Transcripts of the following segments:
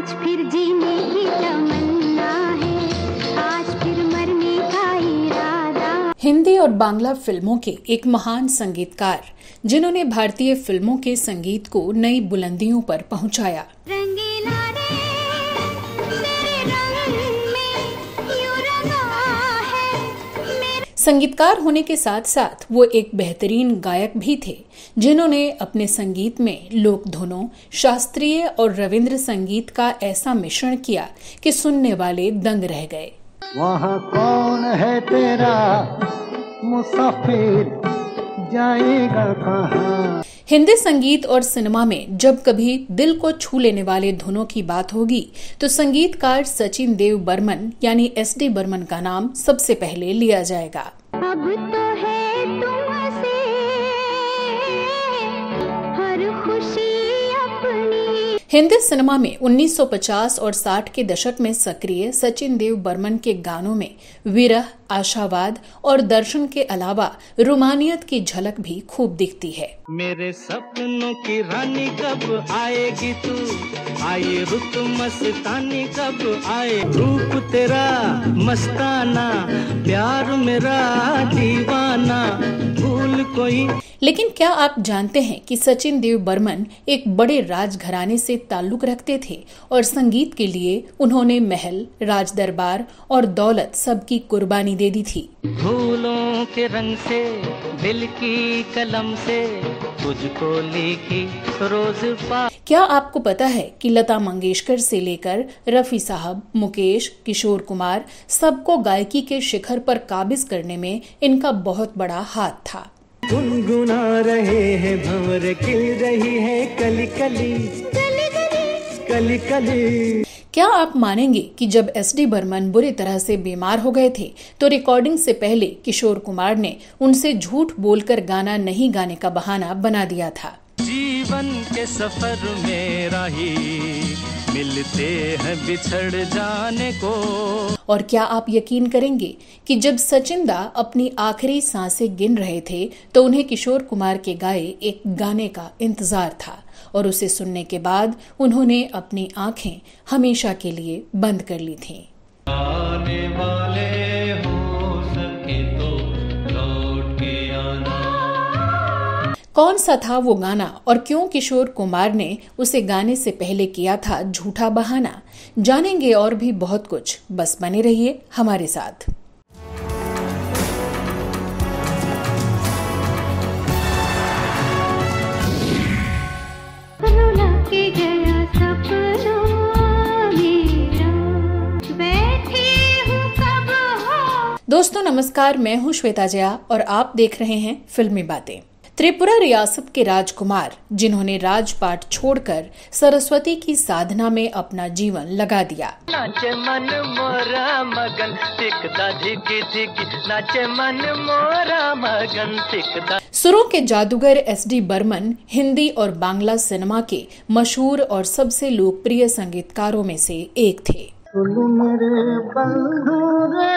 आज फिर जीने की तमन्ना है, आज फिर मरने का इरादा। हिंदी और बांग्ला फिल्मों के एक महान संगीतकार जिन्होंने भारतीय फिल्मों के संगीत को नई बुलंदियों पर पहुंचाया। रंगीला रे तेरे रंग में यूं रंगा है मेरा। संगीतकार होने के साथ साथ वो एक बेहतरीन गायक भी थे, जिन्होंने अपने संगीत में लोक धुनों, शास्त्रीय और रविंद्र संगीत का ऐसा मिश्रण किया कि सुनने वाले दंग रह गए। वहाँ कौन है तेरा मुसाफिर, जाएगा कहाँ। हिंदी संगीत और सिनेमा में जब कभी दिल को छू लेने वाले धुनों की बात होगी तो संगीतकार सचिन देव बर्मन यानी SD बर्मन का नाम सबसे पहले लिया जाएगा। अब तो है तुमसे हर खुशी अपनी। हिंदी सिनेमा में 1950 और 60 के दशक में सक्रिय सचिन देव बर्मन के गानों में विरह, आशावाद और दर्शन के अलावा रूमानियत की झलक भी खूब दिखती है। मेरे सपनों की रानी कब आएगी तू, आए रुत मस्तानी कब आए, रूप तेरा मस्ताना, प्यार मेरा दीवाना, भूल कोई। लेकिन क्या आप जानते हैं कि सचिन देव बर्मन एक बड़े राजघराने से ताल्लुक रखते थे और संगीत के लिए उन्होंने महल, राजदरबार और दौलत सबकी कुर्बानी दे दी थी। फूलों के रंग से, दिल की कलम से, तुझको लिखी रोज पा। क्या आपको पता है कि लता मंगेशकर से लेकर रफी साहब, मुकेश, किशोर कुमार सबको गायकी के शिखर पर काबिज करने में इनका बहुत बड़ा हाथ था। गुनगुना रहे हैं भंवर, खिल रही है कली कली कली कली। क्या आप मानेंगे कि जब SD बर्मन बुरी तरह से बीमार हो गए थे तो रिकॉर्डिंग से पहले किशोर कुमार ने उनसे झूठ बोलकर गाना नहीं गाने का बहाना बना दिया था। जीवन के सफर में राही मिलते हैं बिछड़ जाने को। और क्या आप यकीन करेंगे कि जब सचिन दा अपनी आखिरी सांसें गिन रहे थे तो उन्हें किशोर कुमार के गाए एक गाने का इंतजार था और उसे सुनने के बाद उन्होंने अपनी आंखें हमेशा के लिए बंद कर ली थीं। आने वाले हो सके तो लौट के आना। कौन सा था वो गाना और क्यों किशोर कुमार ने उसे गाने से पहले किया था झूठा बहाना, जानेंगे और भी बहुत कुछ। बस बने रहिए हमारे साथ। रुला के गया सपना मेरा, बैठी हूँ कब हो। दोस्तों नमस्कार, मैं हूँ श्वेता जया और आप देख रहे हैं फिल्मी बातें। त्रिपुरा रियासत के राजकुमार जिन्होंने राजपाट छोड़कर सरस्वती की साधना में अपना जीवन लगा दिया। नाचे मन मोरा मगन टिकदा धिकी धिकी, नाचे मन मोरा मगन टिकदा। सुरों के जादूगर SD बर्मन हिंदी और बांग्ला सिनेमा के मशहूर और सबसे लोकप्रिय संगीतकारों में से एक थे। मेरे बंधु रे।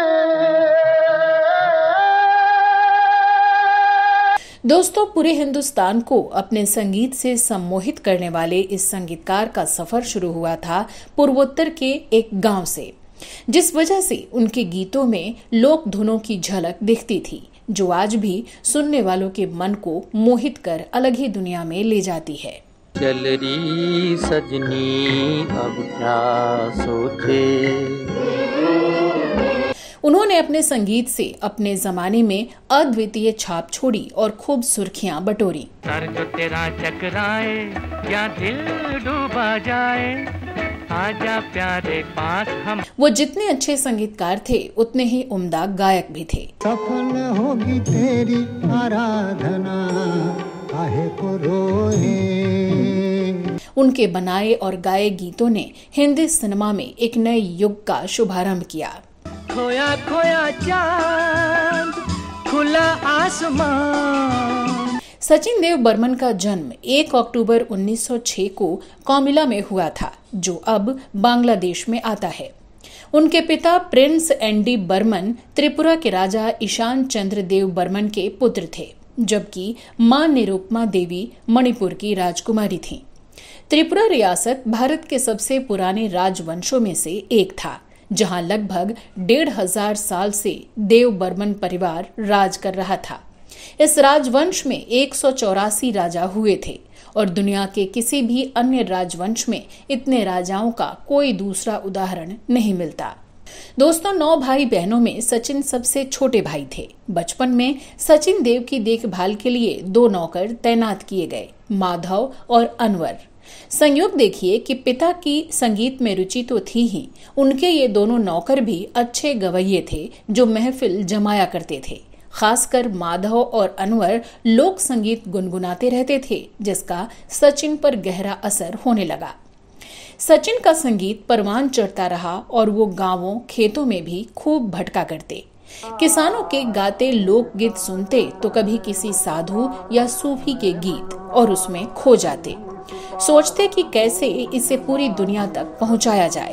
दोस्तों पूरे हिंदुस्तान को अपने संगीत से सम्मोहित करने वाले इस संगीतकार का सफर शुरू हुआ था पूर्वोत्तर के एक गांव से, जिस वजह से उनके गीतों में लोक धुनों की झलक दिखती थी जो आज भी सुनने वालों के मन को मोहित कर अलग ही दुनिया में ले जाती है। चल रही सजनी अब क्या सोचे। उन्होंने अपने संगीत से अपने जमाने में अद्वितीय छाप छोड़ी और खूब सुर्खियां बटोरी। सर जो तेरा चकराए, क्या दिल डूबा जाए, आजा प्यारे पास हम। वो जितने अच्छे संगीतकार थे उतने ही उम्दा गायक भी थे। सफल होगी तेरी आराधना, काहे को रोए। उनके बनाए और गाए गीतों ने हिंदी सिनेमा में एक नए युग का शुभारंभ किया। खोया खोया चांद, खुला आसमान। सचिन देव बर्मन का जन्म 1 अक्टूबर 1906 को कोमिला में हुआ था, जो अब बांग्लादेश में आता है। उनके पिता प्रिंस ND बर्मन त्रिपुरा के राजा ईशान चंद्र देव बर्मन के पुत्र थे, जबकि मां निरुपमा देवी मणिपुर की राजकुमारी थीं। त्रिपुरा रियासत भारत के सबसे पुराने राजवंशों में से एक था, जहां लगभग 1500 साल से देव बर्मन परिवार राज कर रहा था। इस राजवंश में 184 राजा हुए थे और दुनिया के किसी भी अन्य राजवंश में इतने राजाओं का कोई दूसरा उदाहरण नहीं मिलता। दोस्तों, 9 भाई बहनों में सचिन सबसे छोटे भाई थे। बचपन में सचिन देव की देखभाल के लिए 2 नौकर तैनात किए गए, माधव और अनवर। संयोग देखिए कि पिता की संगीत में रुचि तो थी ही, उनके ये दोनों नौकर भी अच्छे गवैये थे जो महफिल जमाया करते थे। खासकर माधव और अनवर लोक संगीत गुनगुनाते रहते थे, जिसका सचिन पर गहरा असर होने लगा। सचिन का संगीत परवान चढ़ता रहा और वो गांवों खेतों में भी खूब भटका करते। किसानों के गाते लोकगीत सुनते तो कभी किसी साधु या सूफी के गीत और उसमें खो जाते। सोचते कि कैसे इसे पूरी दुनिया तक पहुंचाया जाए।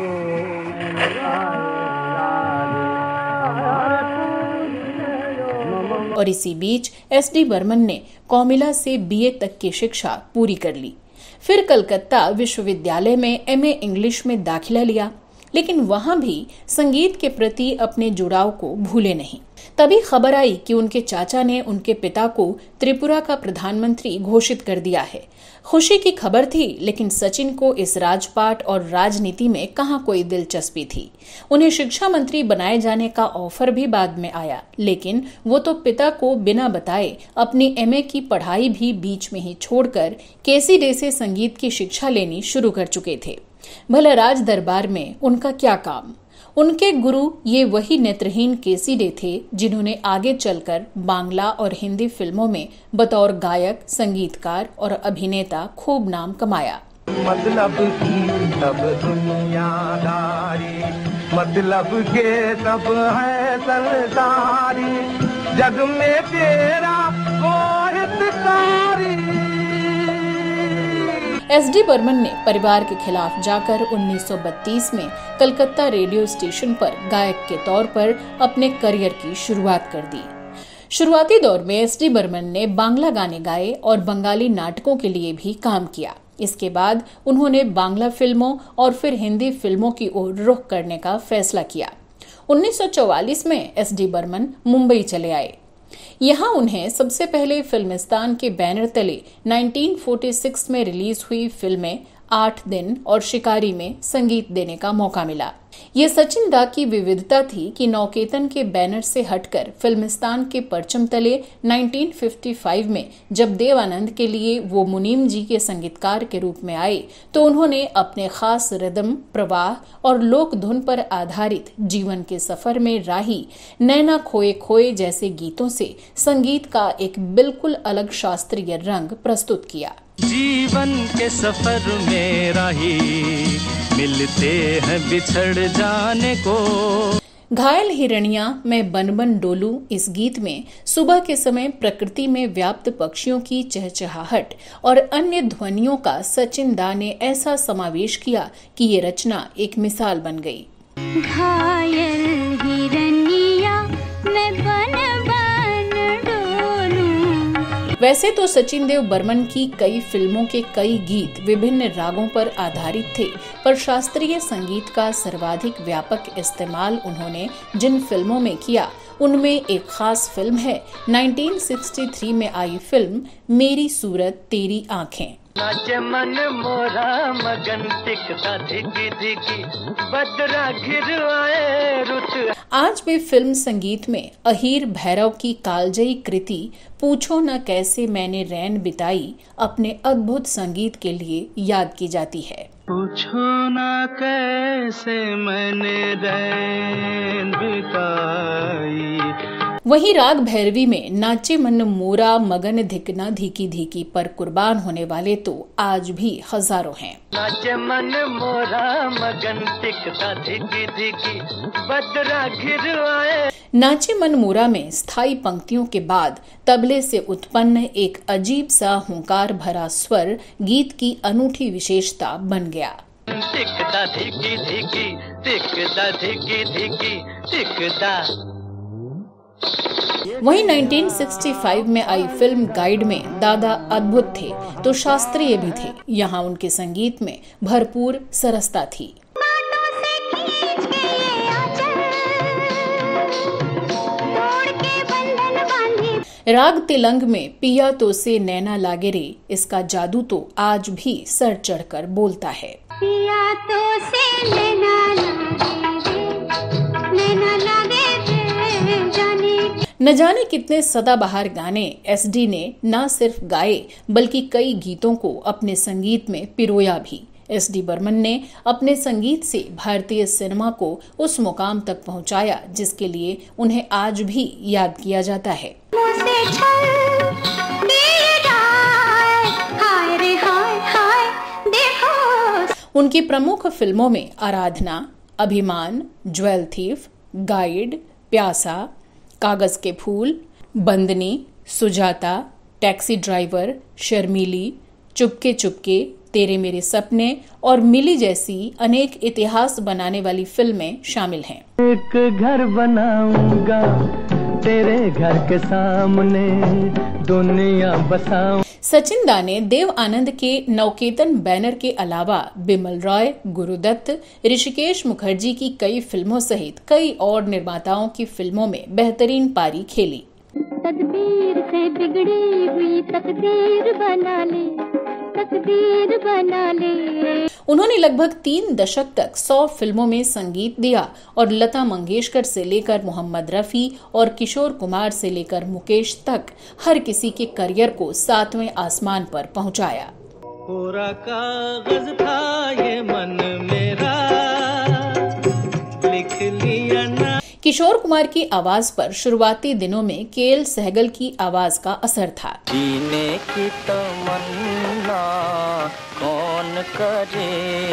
और इसी बीच एसडी बर्मन ने कौमिला से बीए तक की शिक्षा पूरी कर ली। फिर कलकत्ता विश्वविद्यालय में एमए इंग्लिश में दाखिला लिया, लेकिन वहां भी संगीत के प्रति अपने जुड़ाव को भूले नहीं। तभी खबर आई कि उनके चाचा ने उनके पिता को त्रिपुरा का प्रधानमंत्री घोषित कर दिया है। खुशी की खबर थी, लेकिन सचिन को इस राजपाट और राजनीति में कहां कोई दिलचस्पी थी। उन्हें शिक्षा मंत्री बनाए जाने का ऑफर भी बाद में आया, लेकिन वो तो पिता को बिना बताए अपनी एमए की पढ़ाई भी बीच में ही छोड़कर केसी डे से संगीत की शिक्षा लेनी शुरू कर चुके थे। भला राज दरबार में उनका क्या काम। उनके गुरु ये वही नेत्रहीन केसी डे थे जिन्होंने आगे चलकर बांग्ला और हिंदी फिल्मों में बतौर गायक, संगीतकार और अभिनेता खूब नाम कमाया। मतलब की तब दुनियादारी, मतलब के तब है सरदारी, जग में तेरा कोई हितकारी। एसडी बर्मन ने परिवार के खिलाफ जाकर 1932 में कलकत्ता रेडियो स्टेशन पर गायक के तौर पर अपने करियर की शुरुआत कर दी। शुरुआती दौर में एसडी बर्मन ने बांग्ला गाने गाए और बंगाली नाटकों के लिए भी काम किया। इसके बाद उन्होंने बांग्ला फिल्मों और फिर हिंदी फिल्मों की ओर रुख करने का फैसला किया। 1944 में एसडी बर्मन मुंबई चले आए। यहाँ उन्हें सबसे पहले फिल्मिस्तान के बैनर तले 1946 में रिलीज हुई फिल्में 8 दिन और शिकारी में संगीत देने का मौका मिला। ये सचिन दा की विविधता थी कि नौकेतन के बैनर से हटकर फिल्मिस्तान के परचम तले 1955 में जब देव आनंद के लिए वो मुनीम जी के संगीतकार के रूप में आए, तो उन्होंने अपने खास रिदम, प्रवाह और लोक धुन पर आधारित जीवन के सफर में राही, नैना खोए खोए जैसे गीतों से संगीत का एक बिल्कुल अलग शास्त्रीय रंग प्रस्तुत किया। जीवन के सफर में राही मिलते हैं बिछड़ जाने को। घायल हिरणिया मैं बन बन डोलू इस गीत में सुबह के समय प्रकृति में व्याप्त पक्षियों की चहचहाहट और अन्य ध्वनियों का सचिन दा ने ऐसा समावेश किया कि ये रचना एक मिसाल बन गई। घायल हिरणिया मैं बन बन डोलूं। वैसे तो सचिन देव बर्मन की कई फिल्मों के कई गीत विभिन्न रागों पर आधारित थे, पर शास्त्रीय संगीत का सर्वाधिक व्यापक इस्तेमाल उन्होंने जिन फिल्मों में किया, उनमें एक खास फिल्म है 1963 में आई फिल्म मेरी सूरत तेरी आंखें। नाचे मन मोरा मगन टिकता धिकी धिकी बदरा घिर आए रुत। आज भी फिल्म संगीत में अहीर भैरव की कालजयी कृति पूछो न कैसे मैंने रैन बिताई अपने अद्भुत संगीत के लिए याद की जाती है। पूछो ना कैसे मैंने रैन बिताई। वहीं राग भैरवी में नाचे मन मोरा मगन धिकना धीकी धीकी पर कुर्बान होने वाले तो आज भी हजारों हैं। नाचे मन मोरा मगन टिकता धिकी धिकी बदरा घिर आए। नाचे मन मोरा में स्थायी पंक्तियों के बाद तबले से उत्पन्न एक अजीब सा हुंकार भरा स्वर गीत की अनूठी विशेषता बन गया। टिकता धिकी धिकी टिकता धिकी धिकी टिकता वहीं 1965 में आई फिल्म गाइड में दादा अद्भुत थे तो शास्त्रीय भी थे। यहाँ उनके संगीत में भरपूर सरसता थी। राग तिलंग में पिया तो से नैना लागे रे, इसका जादू तो आज भी सर चढ़कर बोलता है। पिया तो से नैना लागे रे, नैना लागे रे जाने। न जाने कितने सदाबहार गाने एसडी ने न सिर्फ गाए बल्कि कई गीतों को अपने संगीत में पिरोया भी। एसडी बर्मन ने अपने संगीत से भारतीय सिनेमा को उस मुकाम तक पहुंचाया जिसके लिए उन्हें आज भी याद किया जाता है। उनकी प्रमुख फिल्मों में आराधना, अभिमान, jewel thief, guide, Pyaasa, Kaagaz Ke Phool, Bandini, Sujata, taxi driver, Sharmilee, Chupke Chupke, तेरे मेरे सपने और मिली जैसी अनेक इतिहास बनाने वाली फिल्में शामिल हैं। एक घर बनाऊंगा तेरे घर के सामने, दुनिया बसाऊं। सचिन दा ने देव आनंद के नवकेतन बैनर के अलावा बिमल रॉय, गुरुदत्त, ऋषिकेश मुखर्जी की कई फिल्मों सहित कई और निर्माताओं की फिल्मों में बेहतरीन पारी खेली। तदबीर से बिगड़ी हुई तकदीर बना ले, तकदीर बना ले। उन्होंने लगभग 3 दशक तक 100 फिल्मों में संगीत दिया और लता मंगेशकर से लेकर मोहम्मद रफी और किशोर कुमार से लेकर मुकेश तक हर किसी के करियर को 7वें आसमान पर पहुंचाया। पूरा कागज था ये मन मेरा, लिख लिया ना। किशोर कुमार की आवाज पर शुरुआती दिनों में केएल सहगल की आवाज का असर था। जीने की तमन्ना कौन करे,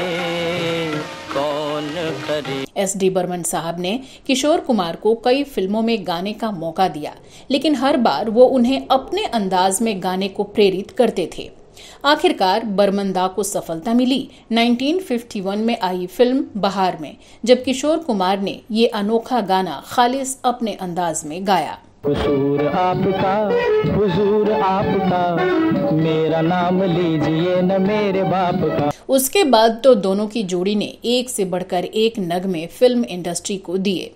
कौन करे। एसडी बर्मन साहब ने किशोर कुमार को कई फिल्मों में गाने का मौका दिया, लेकिन हर बार वो उन्हें अपने अंदाज में गाने को प्रेरित करते थे। आखिरकार बर्मन दा को सफलता मिली 1951 में आई फिल्म बहार में, जब किशोर कुमार ने ये अनोखा गाना खालिस अपने अंदाज में गाया। हुजूर आपका, हुजूर आपका, मेरा नाम लीजिए न मेरे बाप का। उसके बाद तो दोनों की जोड़ी ने एक से बढ़कर एक नगमे फिल्म इंडस्ट्री को दिए।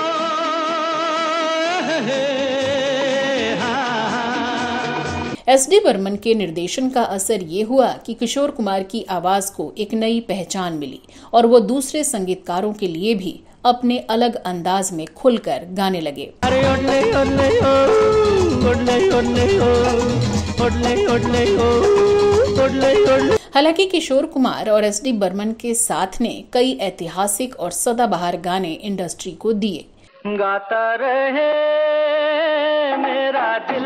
एसडी बर्मन के निर्देशन का असर ये हुआ कि किशोर कुमार की आवाज को एक नई पहचान मिली और वो दूसरे संगीतकारों के लिए भी अपने अलग अंदाज में खुलकर गाने लगे। हालांकि किशोर कुमार और एसडी बर्मन के साथ ने कई ऐतिहासिक और सदाबहार गाने इंडस्ट्री को दिए। गाता रहे मेरा दिल,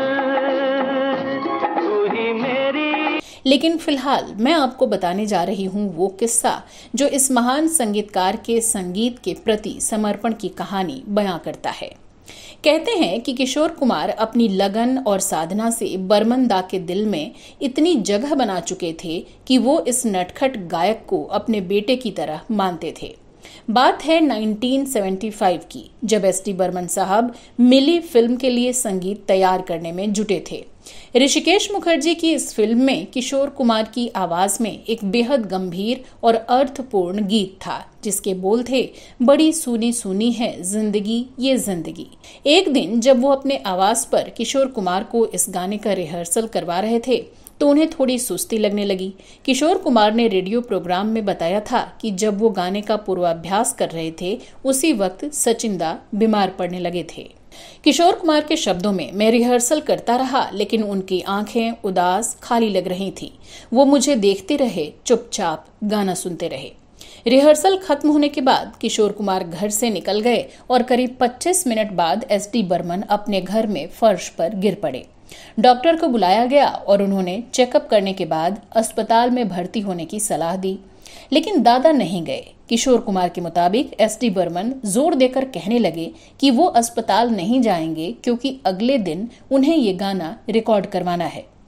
लेकिन फिलहाल मैं आपको बताने जा रही हूँ वो किस्सा जो इस महान संगीतकार के संगीत के प्रति समर्पण की कहानी बयां करता है। कहते हैं कि किशोर कुमार अपनी लगन और साधना से बर्मन दा के दिल में इतनी जगह बना चुके थे कि वो इस नटखट गायक को अपने बेटे की तरह मानते थे। बात है 1975 की, जब एसडी बर्मन साहब मिली फिल्म के लिए संगीत तैयार करने में जुटे थे। ऋषिकेश मुखर्जी की इस फिल्म में किशोर कुमार की आवाज में एक बेहद गंभीर और अर्थपूर्ण गीत था, जिसके बोल थे, बड़ी सूनी सूनी है जिंदगी ये जिंदगी। एक दिन जब वो अपने आवाज पर किशोर कुमार को इस गाने का रिहर्सल करवा रहे थे तो उन्हें थोड़ी सुस्ती लगने लगी। किशोर कुमार ने रेडियो प्रोग्राम में बताया था कि जब वो गाने का पूर्वाभ्यास कर रहे थे उसी वक्त सचिन दा बीमार पड़ने लगे थे। किशोर कुमार के शब्दों में, मैं रिहर्सल करता रहा लेकिन उनकी आंखें उदास खाली लग रही थी। वो मुझे देखते रहे, चुपचाप गाना सुनते रहे। रिहर्सल खत्म होने के बाद किशोर कुमार घर से निकल गए और करीब 25 मिनट बाद एसडी बर्मन अपने घर में फर्श पर गिर पड़े। डॉक्टर को बुलाया गया और उन्होंने चेकअप करने के बाद अस्पताल में भर्ती होने की सलाह दी, लेकिन दादा नहीं गए। किशोर कुमार के मुताबिक एसडी बर्मन जोर देकर कहने लगे कि वो अस्पताल नहीं जाएंगे क्योंकि अगले दिन उन्हें ये गाना रिकॉर्ड करवाना है।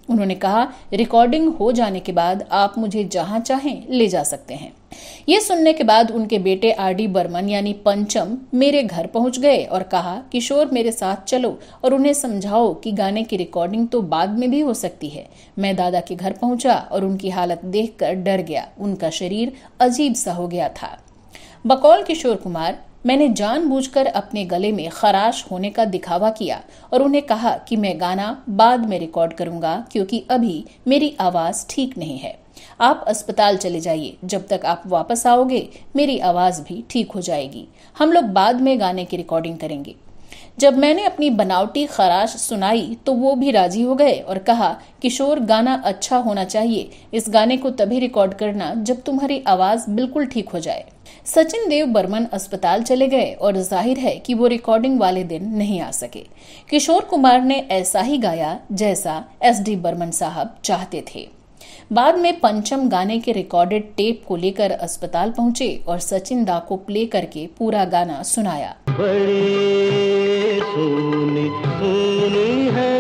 उन्होंने कहा, रिकॉर्डिंग हो जाने के बाद आप मुझे जहां चाहें ले जा सकते हैं। ये सुनने के बाद उनके बेटे आर.डी. बर्मन यानी पंचम मेरे घर पहुंच गए और कहा, किशोर मेरे साथ चलो और उन्हें समझाओ कि गाने की रिकॉर्डिंग तो बाद में भी हो सकती है। मैं दादा के घर पहुंचा और उनकी हालत देखकर डर गया। उनका शरीर अजीब सा हो गया था। बकौल किशोर कुमार, मैंने जानबूझकर अपने गले में खराश होने का दिखावा किया और उन्हें कहा कि मैं गाना बाद में रिकॉर्ड करूंगा क्योंकि अभी मेरी आवाज ठीक नहीं है। आप अस्पताल चले जाइए, जब तक आप वापस आओगे मेरी आवाज भी ठीक हो जाएगी। हम लोग बाद में गाने की रिकॉर्डिंग करेंगे। जब मैंने अपनी बनावटी खराश सुनाई तो वो भी राजी हो गए और कहा, किशोर गाना अच्छा होना चाहिए, इस गाने को तभी रिकॉर्ड करना जब तुम्हारी आवाज बिल्कुल ठीक हो जाए। सचिन देव बर्मन अस्पताल चले गए और जाहिर है कि वो रिकॉर्डिंग वाले दिन नहीं आ सके। किशोर कुमार ने ऐसा ही गाया जैसा एस.डी. बर्मन साहब चाहते थे। बाद में पंचम गाने के रिकॉर्डेड टेप को लेकर अस्पताल पहुंचे और सचिन दा को प्ले करके पूरा गाना सुनाया। बड़ी सोनी सोनी है।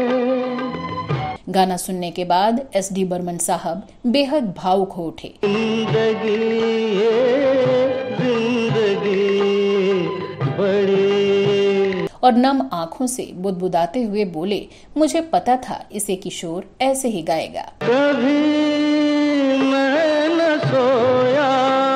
गाना सुनने के बाद एस.डी. बर्मन साहब बेहद भावुक हो उठे। जिंदगी बड़ी और नम आंखों से बुदबुदाते हुए बोले, मुझे पता था इसे किशोर ऐसे ही गाएगा। कभी मैं न सोया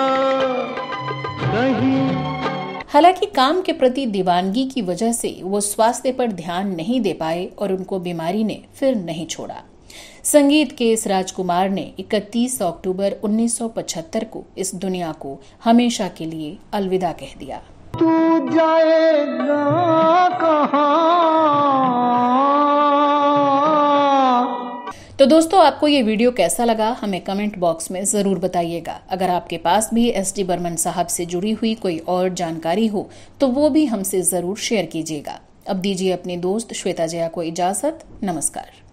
कहीं। हालांकि काम के प्रति दीवानगी की वजह से वो स्वास्थ्य पर ध्यान नहीं दे पाए और उनको बीमारी ने फिर नहीं छोड़ा। संगीत के इस राजकुमार ने 31 अक्टूबर 1975 को इस दुनिया को हमेशा के लिए अलविदा कह दिया। तू जाएगा कहाँ? तो दोस्तों, आपको ये वीडियो कैसा लगा हमें कमेंट बॉक्स में जरूर बताइएगा। अगर आपके पास भी एस.डी. बर्मन साहब से जुड़ी हुई कोई और जानकारी हो तो वो भी हमसे जरूर शेयर कीजिएगा। अब दीजिए अपनी दोस्त श्वेता जया को इजाजत। नमस्कार।